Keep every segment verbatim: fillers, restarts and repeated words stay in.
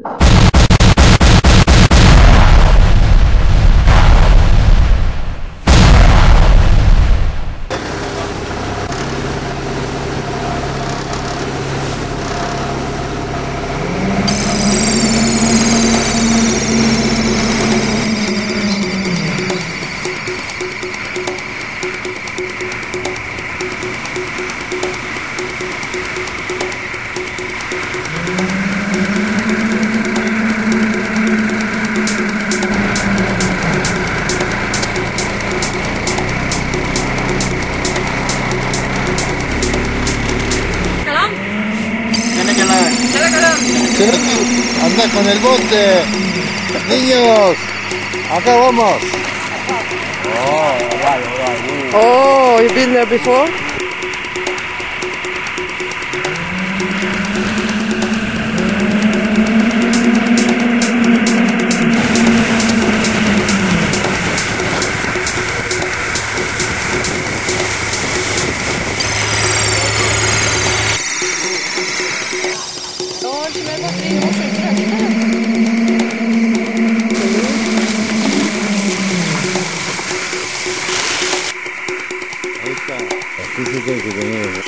Anda con el bote. Niños, acá vamos. Oh, right, right. Oh, you've been there before? Aquí sí que hay que tener.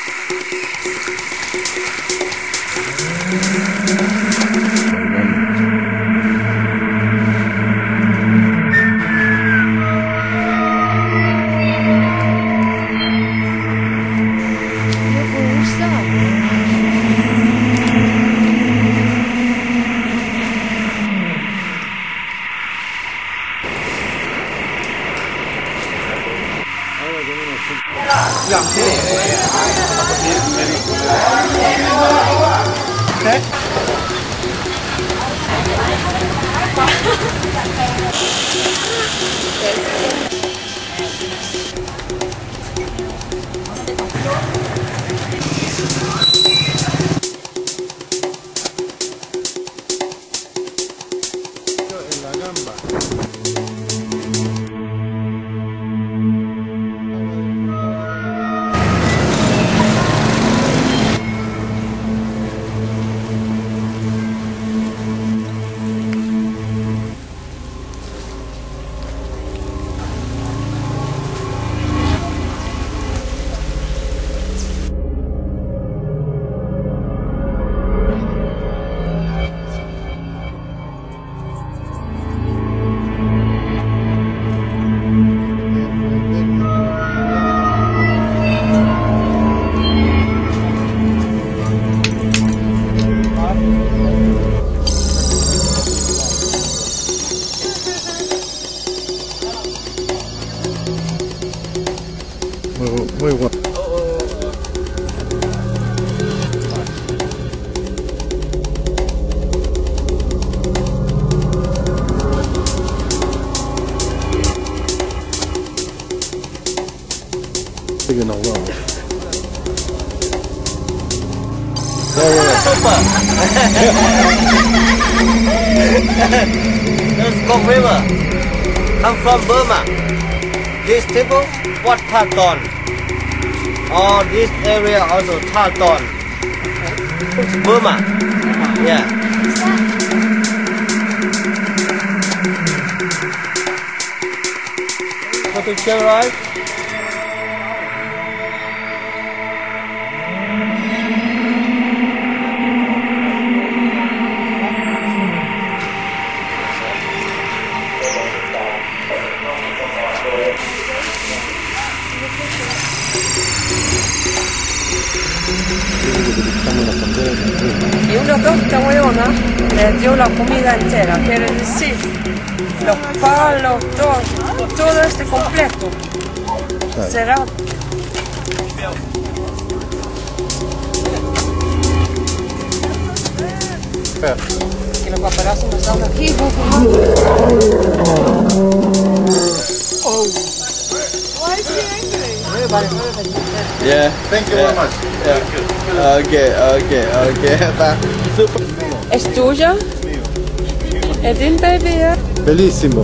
Muy bueno. Sí que nos vamos. Super. Let's go river. Come from Burma. This temple, Wat Paton. All this area also Taton. Burma. Yeah. Go to Chiang Rai. Y una torta huevona les dio la comida entera, quiere decir, los palos, todo, todo este completo. Será. Que los paparazzi nos están aquí, oh. Why is he angry? Yeah. Thank you Yeah. very much. Yeah. Okay, okay, okay. Super. ¿Es tuya? ¿Es din baby? Bellissimo.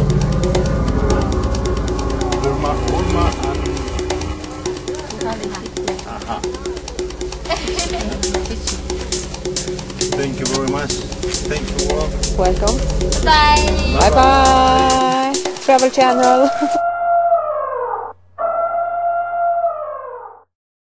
Thank you very much. Thank you all. Welcome. Bye. Bye bye. Travel Channel.